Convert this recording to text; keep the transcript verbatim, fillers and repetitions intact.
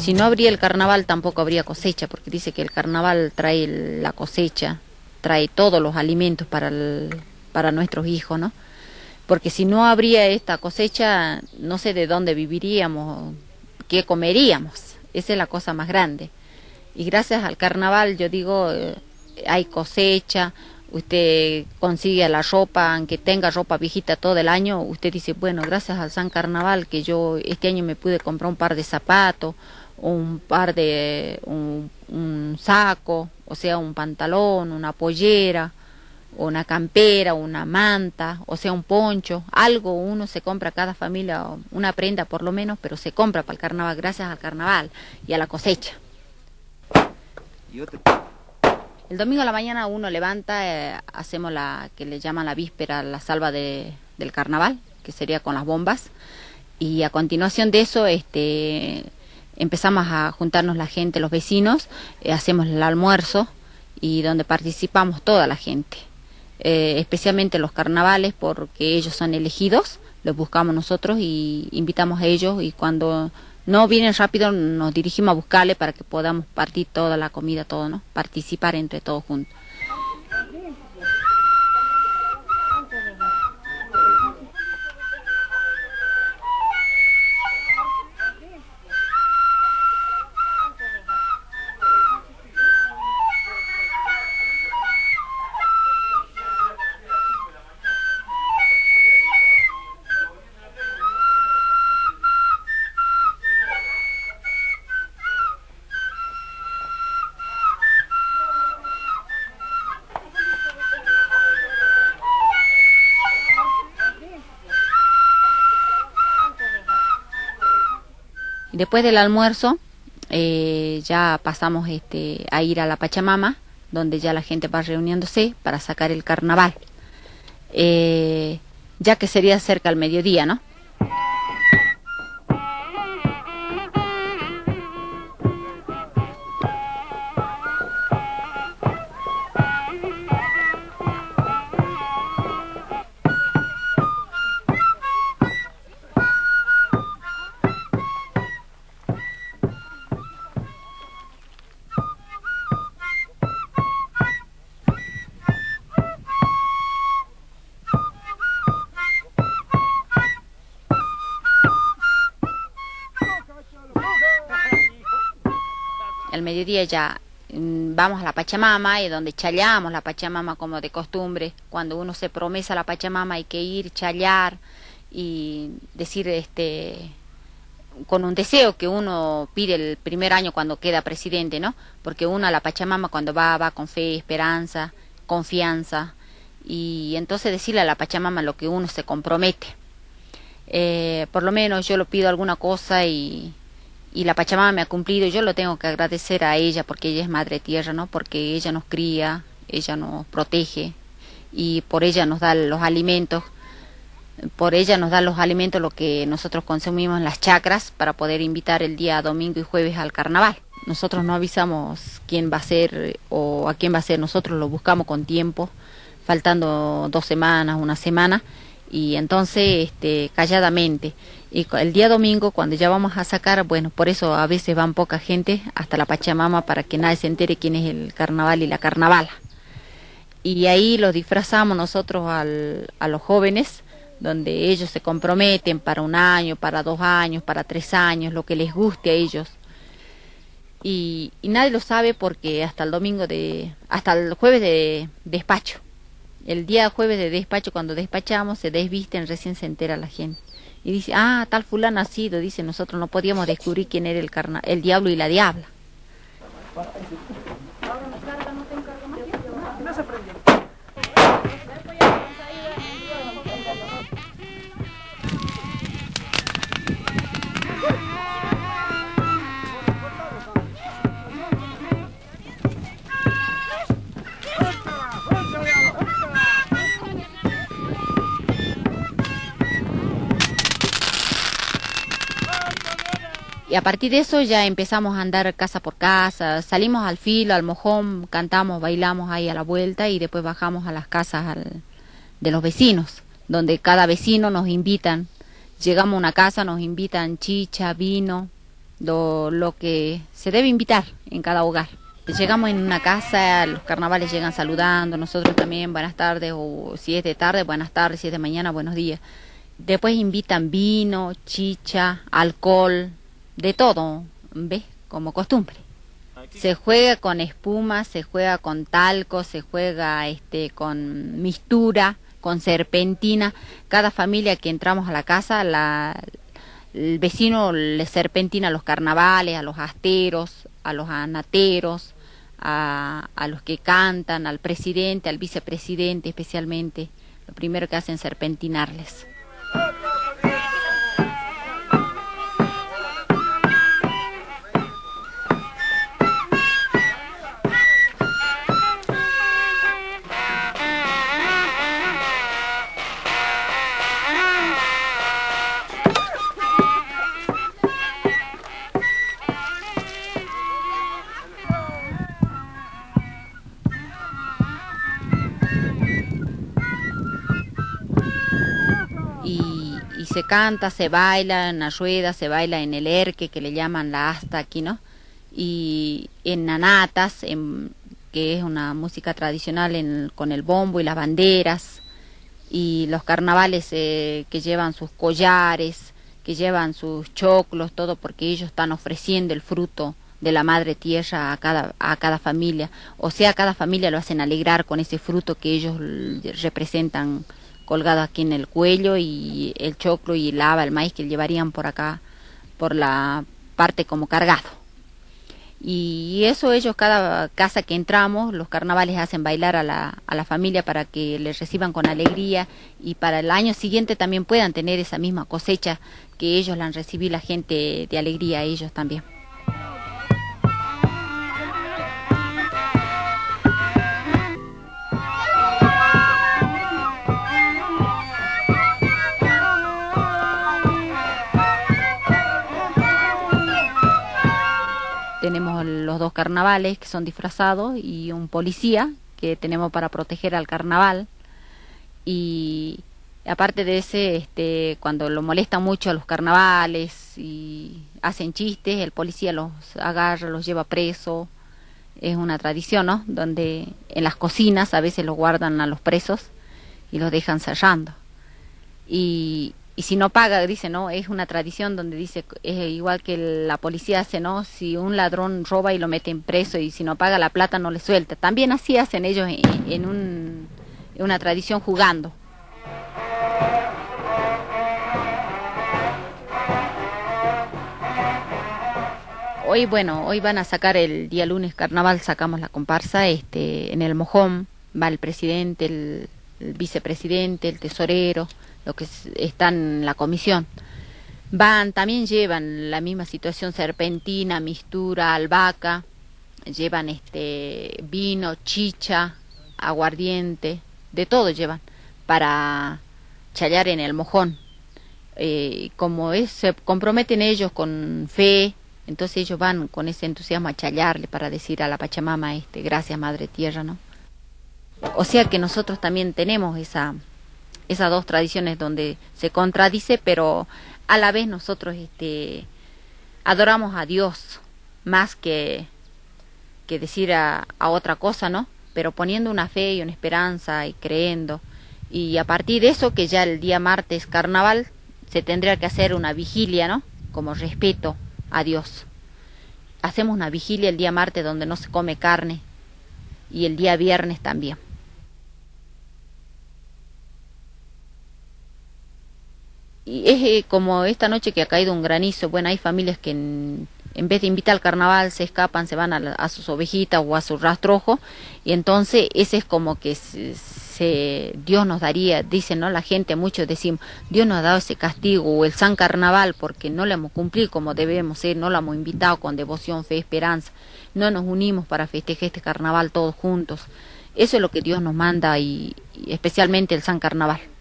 si no habría el carnaval tampoco habría cosecha, porque dice que el carnaval trae el, la cosecha, trae todos los alimentos para, el, para nuestros hijos, ¿no? Porque si no habría esta cosecha, no sé de dónde viviríamos, qué comeríamos, esa es la cosa más grande. Y gracias al carnaval, yo digo, eh, hay cosecha, usted consigue la ropa, aunque tenga ropa viejita todo el año, usted dice, bueno, gracias al San Carnaval que yo este año me pude comprar un par de zapatos, un par de, un, un saco, o sea, un pantalón, una pollera, una campera, una manta, o sea, un poncho, algo uno se compra, cada familia, una prenda por lo menos, pero se compra para el carnaval, gracias al carnaval y a la cosecha. El domingo a la mañana uno levanta, eh, hacemos la que le llaman la víspera, la salva de, del carnaval, que sería con las bombas, y a continuación de eso, este, empezamos a juntarnos la gente, los vecinos, eh, hacemos el almuerzo, y donde participamos toda la gente. Eh, especialmente los carnavales, porque ellos son elegidos, los buscamos nosotros y invitamos a ellos, y cuando no vienen rápido nos dirigimos a buscarle para que podamos partir toda la comida, todo, ¿no? Participar entre todos juntos. Después del almuerzo eh, ya pasamos este, a ir a la Pachamama, donde ya la gente va reuniéndose para sacar el carnaval, eh, ya que sería cerca al mediodía, ¿no? Al mediodía ya mmm, vamos a la Pachamama, y donde chaleamos la Pachamama como de costumbre. Cuando uno se promesa a la Pachamama hay que ir, chalear y decir este con un deseo que uno pide el primer año cuando queda presidente, ¿no? Porque uno a la Pachamama cuando va, va con fe, esperanza, confianza, y entonces decirle a la Pachamama lo que uno se compromete. Eh, por lo menos yo lo pido alguna cosa y... y la Pachamama me ha cumplido, yo lo tengo que agradecer a ella, porque ella es madre tierra, ¿no? Porque ella nos cría, ella nos protege, y por ella nos da los alimentos, por ella nos da los alimentos lo que nosotros consumimos en las chacras, para poder invitar el día domingo y jueves al carnaval. Nosotros no avisamos quién va a ser o a quién va a ser, nosotros lo buscamos con tiempo, faltando dos semanas, una semana, y entonces este, calladamente. Y el día domingo, cuando ya vamos a sacar, bueno, por eso a veces van poca gente hasta la Pachamama, para que nadie se entere quién es el carnaval y la carnavala. Y ahí los disfrazamos nosotros al, a los jóvenes, donde ellos se comprometen para un año, para dos años, para tres años, lo que les guste a ellos. Y, y nadie lo sabe, porque hasta el domingo de, hasta el jueves de despacho. El día jueves de despacho, cuando despachamos, se desvisten, recién se entera la gente. Y dice, ah, tal fulano ha sido, dice, nosotros no podíamos descubrir quién era el, carna el diablo y la diabla. Y a partir de eso ya empezamos a andar casa por casa, salimos al filo, al mojón, cantamos, bailamos ahí a la vuelta, y después bajamos a las casas al, de los vecinos, donde cada vecino nos invitan. Llegamos a una casa, nos invitan chicha, vino, lo, lo que se debe invitar en cada hogar. Llegamos en una casa, los carnavales llegan saludando, nosotros también, buenas tardes, o si es de tarde, buenas tardes, si es de mañana, buenos días. Después invitan vino, chicha, alcohol, de todo, ¿ves? Como costumbre. Se juega con espuma, se juega con talco, se juega este con mistura, con serpentina. Cada familia que entramos a la casa, la, el vecino le serpentina a los carnavales, a los asteros, a los anateros, a, a los que cantan, al presidente, al vicepresidente especialmente. Lo primero que hacen es serpentinarles. Y, y se canta, se baila en la rueda, se baila en el erque, que le llaman la asta aquí, ¿no? Y en nanatas, en, que es una música tradicional en, con el bombo y las banderas, y los carnavales eh, que llevan sus collares, que llevan sus choclos, todo porque ellos están ofreciendo el fruto de la madre tierra a cada, a cada familia. O sea, a cada familia lo hacen alegrar con ese fruto que ellos representan colgado aquí en el cuello, y el choclo y el haba, el maíz que llevarían por acá, por la parte como cargado. Y eso ellos, cada casa que entramos, los carnavales hacen bailar a la, a la familia para que les reciban con alegría, y para el año siguiente también puedan tener esa misma cosecha que ellos la han recibido, la gente de alegría a ellos también. Tenemos los dos carnavales que son disfrazados y un policía que tenemos para proteger al carnaval. Y aparte de ese, este, cuando lo molestan mucho a los carnavales y hacen chistes, el policía los agarra, los lleva preso. Es una tradición, ¿no? Donde en las cocinas a veces los guardan a los presos y los dejan cerrando. Y Y si no paga, dice, no, es una tradición donde dice, es igual que la policía hace, ¿no? Si un ladrón roba y lo meten preso, y si no paga la plata no le suelta. También así hacen ellos en, en, un, en una tradición jugando. Hoy, bueno, hoy van a sacar el día lunes carnaval, sacamos la comparsa, este, en el mojón va el presidente, el, el vicepresidente, el tesorero, los que están en la comisión. Van, también llevan la misma situación, serpentina, mistura, albahaca, llevan este vino, chicha, aguardiente, de todo llevan, para chayar en el mojón. Eh, como es, se comprometen ellos con fe, entonces ellos van con ese entusiasmo a chayarle para decir a la Pachamama, este, gracias Madre Tierra, ¿no? O sea que nosotros también tenemos esa esas dos tradiciones donde se contradice, pero a la vez nosotros este adoramos a Dios más que que decir a, a otra cosa, ¿no? Pero poniendo una fe y una esperanza y creyendo, y a partir de eso, que ya el día martes carnaval se tendría que hacer una vigilia, ¿no? Como respeto a Dios. Hacemos una vigilia el día martes donde no se come carne, y el día viernes también. Y es eh, como esta noche que ha caído un granizo. Bueno, hay familias que en, en vez de invitar al carnaval se escapan, se van a, la, a sus ovejitas o a su rastrojo, y entonces ese es como que se, se, Dios nos daría, dicen, ¿no? La gente, muchos decimos, Dios nos ha dado ese castigo o el San Carnaval porque no lo hemos cumplido como debemos ser, no lo hemos invitado con devoción, fe, esperanza, no nos unimos para festejar este carnaval todos juntos. Eso es lo que Dios nos manda, y, y especialmente el San Carnaval.